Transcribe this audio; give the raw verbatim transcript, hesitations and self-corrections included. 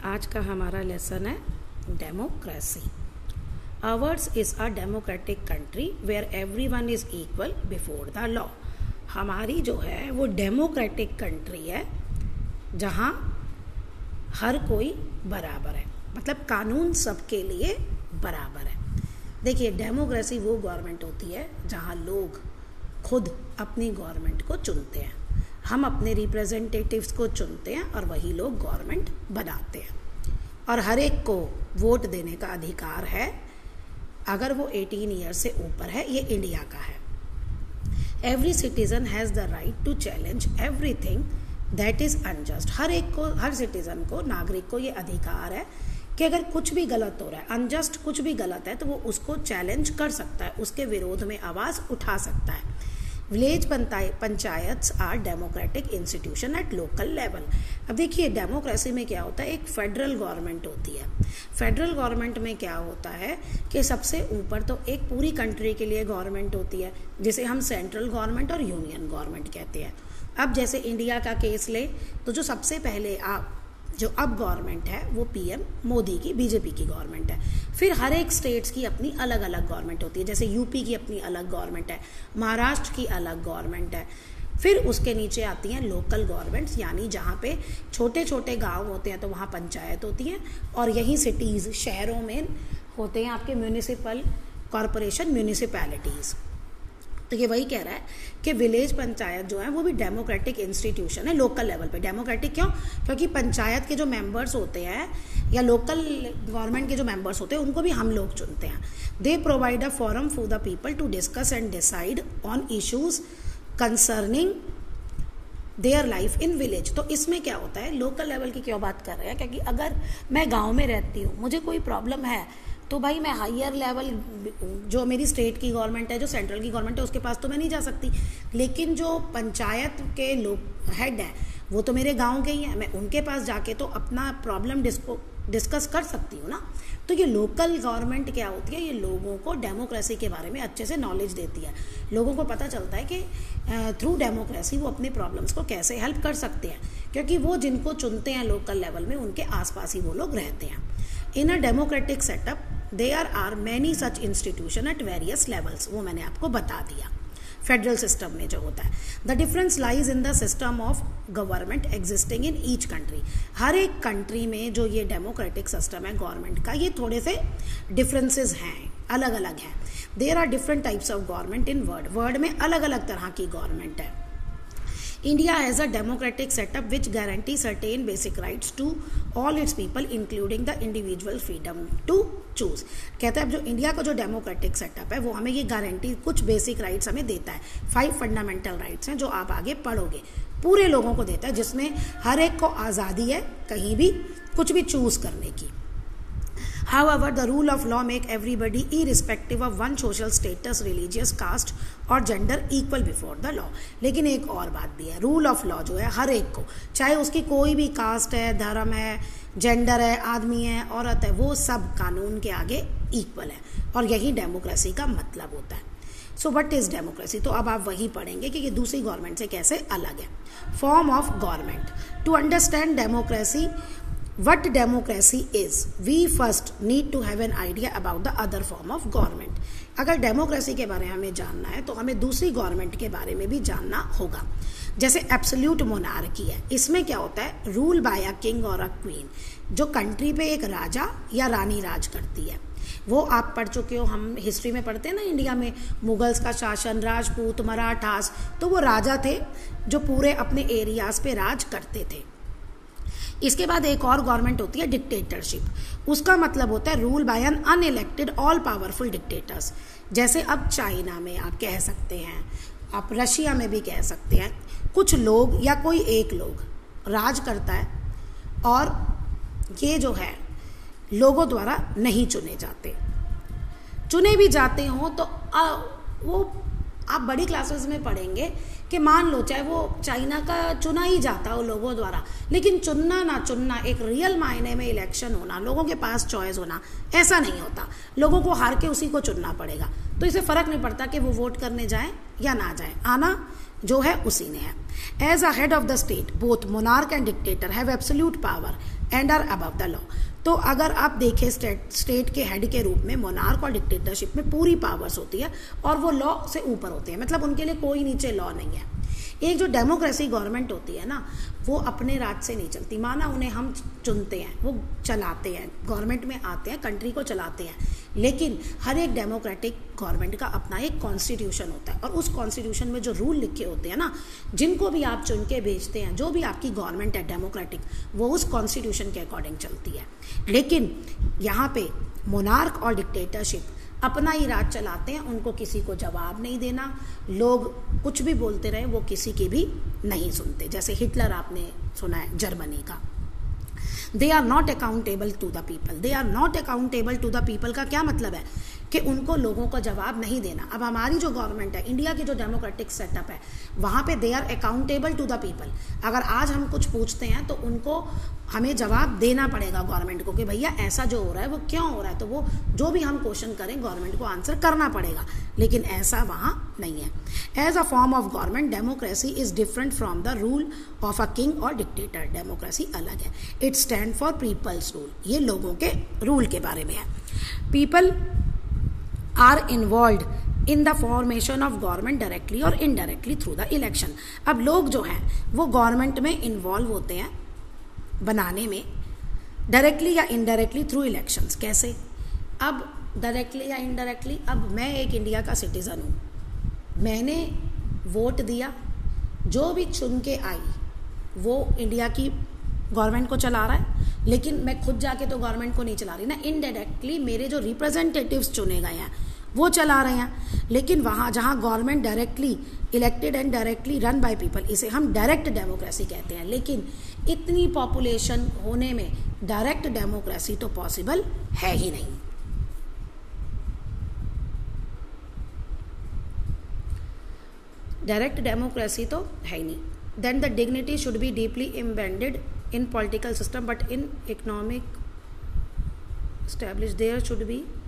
आज का हमारा लेसन है democracy. Ours is a democratic country where everyone is equal before the law. हमारी जो है वो डेमोक्रेटिक कंट्री है जहाँ हर कोई बराबर है, मतलब कानून सबके लिए बराबर है। देखिए, डेमोक्रेसी वो गवर्नमेंट होती है जहाँ लोग खुद अपनी गवर्नमेंट को चुनते हैं। हम अपने रिप्रेजेंटेटिव्स को चुनते हैं और वही लोग गवर्नमेंट बनाते हैं, और हर एक को वोट देने का अधिकार है अगर वो अठारह ईयर से ऊपर है। ये इंडिया का है। Every citizen has the right to challenge everything that is unjust. हर एक को, हर सिटीजन को, नागरिक को ये अधिकार है कि अगर कुछ भी गलत हो रहा है, अनजस्ट कुछ भी गलत है, तो वो उसको चैलेंज कर सकता है, उसके विरोध में आवाज़ उठा सकता है। Village panchayats are democratic institution at local level. अब देखिए, डेमोक्रेसी में क्या होता है, एक फेडरल गवर्नमेंट होती है। फेडरल गवर्नमेंट में क्या होता है कि सबसे ऊपर तो एक पूरी कंट्री के लिए गवर्नमेंट होती है, जिसे हम सेंट्रल गवर्नमेंट और यूनियन गवर्नमेंट कहते हैं। अब जैसे इंडिया का केस ले तो जो सबसे पहले आप जो अब गवर्नमेंट है वो पीएम मोदी की, बीजेपी की गवर्नमेंट है। फिर हर एक स्टेट्स की अपनी अलग अलग गवर्नमेंट होती है। जैसे यूपी की अपनी अलग गवर्नमेंट है, महाराष्ट्र की अलग गवर्नमेंट है। फिर उसके नीचे आती हैं लोकल गवर्नमेंट्स, यानी जहाँ पे छोटे छोटे गांव होते हैं तो वहाँ पंचायत होती है, और यही सिटीज़, शहरों में होते हैं आपके म्यूनिसिपल कॉरपोरेशन, म्यूनिसिपैलिटीज़। तो ये वही कह रहा है कि विलेज पंचायत जो है वो भी डेमोक्रेटिक इंस्टीट्यूशन है लोकल लेवल पे। डेमोक्रेटिक क्यों? क्योंकि पंचायत के जो मेंबर्स होते हैं या लोकल गवर्नमेंट के जो मेंबर्स होते हैं उनको भी हम लोग चुनते हैं। They provide a forum for the people to discuss and decide on issues concerning their life in village. तो इसमें क्या होता है, लोकल लेवल की क्यों बात कर रहे हैं, क्योंकि अगर मैं गाँव में रहती हूँ, मुझे कोई प्रॉब्लम है, तो भाई मैं हायर लेवल, जो मेरी स्टेट की गवर्नमेंट है, जो सेंट्रल की गवर्नमेंट है, उसके पास तो मैं नहीं जा सकती। लेकिन जो पंचायत के लोग हेड हैं वो तो मेरे गांव के ही हैं, मैं उनके पास जाके तो अपना प्रॉब्लम डिस्को डिस्कस कर सकती हूँ ना। तो ये लोकल गवर्नमेंट क्या होती है, ये लोगों को डेमोक्रेसी के बारे में अच्छे से नॉलेज देती है। लोगों को पता चलता है कि थ्रू डेमोक्रेसी वो अपने प्रॉब्लम्स को कैसे हेल्प कर सकते हैं, क्योंकि वो जिनको चुनते हैं लोकल लेवल में उनके आसपास ही वो लोग रहते हैं। In a democratic setup there are many such institution at various levels. वो मैंने आपको बता दिया फेडरल सिस्टम में जो होता है। The difference lies in the system of government existing in each country. हर एक कंट्री में जो ये डेमोक्रेटिक सिस्टम है गवर्नमेंट का, ये थोड़े से डिफरेंसेस हैं, अलग अलग हैं। There are different types of government in world. World में अलग अलग तरह की गवर्नमेंट है। India has a democratic setup which guarantees certain basic rights to all its people, including the individual freedom to choose। कहते हैं अब जो इंडिया का जो डेमोक्रेटिक सेटअप है वो हमें ये गारंटी, कुछ बेसिक राइट्स हमें देता है। फाइव फंडामेंटल राइट्स हैं जो आप आगे पढ़ोगे, पूरे लोगों को देता है, जिसमें हर एक को आज़ादी है कहीं भी कुछ भी चूज करने की। However, the rule of law make everybody, irrespective of one social status, religious, caste और gender, equal before the law। लेकिन एक और बात भी है, रूल ऑफ लॉ जो है हर एक को, चाहे उसकी कोई भी कास्ट है, धर्म है, जेंडर है, आदमी है, औरत है, वो सब कानून के आगे इक्वल है, और यही डेमोक्रेसी का मतलब होता है। So what is democracy? तो अब आप वही पढ़ेंगे कि ये दूसरी गवर्नमेंट से कैसे अलग है। Form of government. To understand democracy, what democracy is, we first need to have an idea about the other form of government। अगर डेमोक्रेसी के बारे में हमें जानना है तो हमें दूसरी गवर्नमेंट के बारे में भी जानना होगा। जैसे एब्सोल्यूट मोनार्की है, इसमें क्या होता है, रूल बाय अ किंग और अ क्वीन। जो कंट्री पे एक राजा या रानी राज करती है, वो आप पढ़ चुके हो, हम हिस्ट्री में पढ़ते हैं ना, इंडिया में मुगल्स का शासन, राजपूत, मराठास, तो वो राजा थे जो पूरे अपने एरियाज पे राज करते थे। इसके बाद एक और गवर्नमेंट होती है डिक्टेटरशिप। उसका मतलब होता है rule by an unelected all powerful dictators. जैसे अब चाइना में आप कह सकते हैं, आप रशिया में भी कह सकते हैं, कुछ लोग या कोई एक लोग राज करता है, और ये जो है लोगों द्वारा नहीं चुने जाते। चुने भी जाते हों तो आ, वो आप बड़ी क्लासेस में पढ़ेंगे कि मान लो चाहे वो चाइना का चुना ही जाता हो लोगों द्वारा, लेकिन चुनना ना चुनना, एक रियल मायने में इलेक्शन होना, लोगों के पास चॉइस होना, ऐसा नहीं होता। लोगों को हार के उसी को चुनना पड़ेगा। तो इसे फर्क नहीं पड़ता कि वो वोट करने जाए या ना जाए, आना जो है उसी ने है। As a head of the state both monarch and dictator have absolute power and are above the law. तो अगर आप देखें स्टेट स्टेट के हेड के रूप में मोनार्क और डिक्टेटरशिप में पूरी पावर्स होती है और वो लॉ से ऊपर होते हैं, मतलब उनके लिए कोई नीचे लॉ नहीं है। एक जो डेमोक्रेसी गवर्नमेंट होती है ना, वो अपने राज से नहीं चलती। माना उन्हें हम चुनते हैं, वो चलाते हैं, गवर्नमेंट में आते हैं, कंट्री को चलाते हैं, लेकिन हर एक डेमोक्रेटिक गवर्नमेंट का अपना एक कॉन्स्टिट्यूशन होता है और उस कॉन्स्टिट्यूशन में जो रूल लिखे होते हैं ना, जिनको भी आप चुन के भेजते हैं, जो भी आपकी गवर्नमेंट है डेमोक्रेटिक, वो उस कॉन्स्टिट्यूशन के अकॉर्डिंग चलती है। लेकिन यहाँ पे मोनार्क और डिक्टेटरशिप अपना ही राज चलाते हैं, उनको किसी को जवाब नहीं देना, लोग कुछ भी बोलते रहे वो किसी की भी नहीं सुनते। जैसे हिटलर आपने सुना है जर्मनी का। They are not accountable to the people. They are not accountable to the people का क्या मतलब है कि उनको लोगों का जवाब नहीं देना। अब हमारी जो गवर्नमेंट है, इंडिया की जो डेमोक्रेटिक सेटअप है, वहाँ पे they are accountable to the people. अगर आज हम कुछ पूछते हैं तो उनको हमें जवाब देना पड़ेगा गवर्नमेंट को कि भैया ऐसा जो हो रहा है वो क्यों हो रहा है, तो वो जो भी हम क्वेश्चन करें गवर्नमेंट को आंसर करना पड़ेगा, लेकिन ऐसा वहाँ नहीं है। As a form of government democracy is different from the rule of a king और डिक्टेटर। डेमोक्रेसी अलग है। It stand for people's rule. ये लोगों के रूल के बारे में है। People are involve in the formation of government directly और इनडायरेक्टली थ्रू द इलेक्शन। अब लोग जो हैं वो गवर्नमेंट में इन्वॉल्व होते हैं बनाने में, डायरेक्टली या इनडायरेक्टली थ्रू इलेक्शंस। कैसे? अब डायरेक्टली या इनडायरेक्टली, अब मैं एक इंडिया का सिटीजन हूँ, मैंने वोट दिया, जो भी चुन के आई वो इंडिया की गवर्नमेंट को चला रहा है, लेकिन मैं खुद जाके तो गवर्नमेंट को नहीं चला रही ना, इनडायरेक्टली मेरे जो रिप्रेजेंटेटिव्स चुने गए हैं वो चला रहे हैं। लेकिन वहाँ जहाँ government directly elected and directly run by people, इसे हम डायरेक्ट डेमोक्रेसी कहते हैं। लेकिन इतनी पॉपुलेशन होने में डायरेक्ट डेमोक्रेसी तो पॉसिबल है ही नहीं। डायरेक्ट डेमोक्रेसी तो है ही नहीं। Then the dignity should be deeply embedded in political system, but in economic established there should be